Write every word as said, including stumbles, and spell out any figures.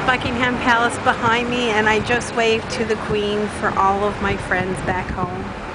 Buckingham Palace behind me, and I just waved to the Queen for all of my friends back home.